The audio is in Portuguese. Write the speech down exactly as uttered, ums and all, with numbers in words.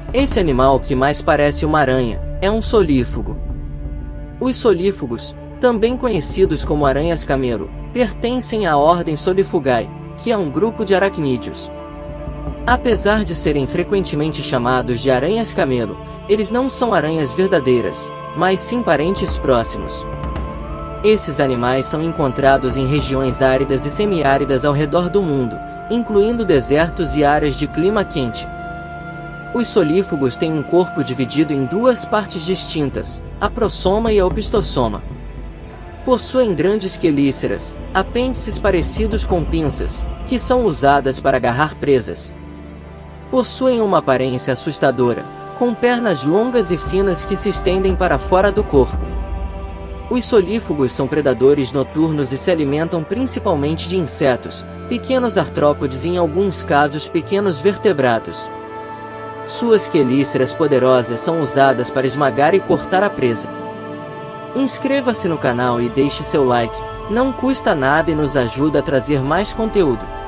Esse animal que mais parece uma aranha é um solífugo. Os solífugos, também conhecidos como aranhas-camelo, pertencem à ordem Solifugae, que é um grupo de aracnídeos. Apesar de serem frequentemente chamados de aranhas-camelo, eles não são aranhas verdadeiras, mas sim parentes próximos. Esses animais são encontrados em regiões áridas e semiáridas ao redor do mundo, incluindo desertos e áreas de clima quente. Os solífugos têm um corpo dividido em duas partes distintas, a prossoma e a opistosoma. Possuem grandes quelíceras, apêndices parecidos com pinças, que são usadas para agarrar presas. Possuem uma aparência assustadora, com pernas longas e finas que se estendem para fora do corpo. Os solífugos são predadores noturnos e se alimentam principalmente de insetos, pequenos artrópodes e em alguns casos pequenos vertebrados. Suas quelíceras poderosas são usadas para esmagar e cortar a presa. Inscreva-se no canal e deixe seu like, não custa nada e nos ajuda a trazer mais conteúdo.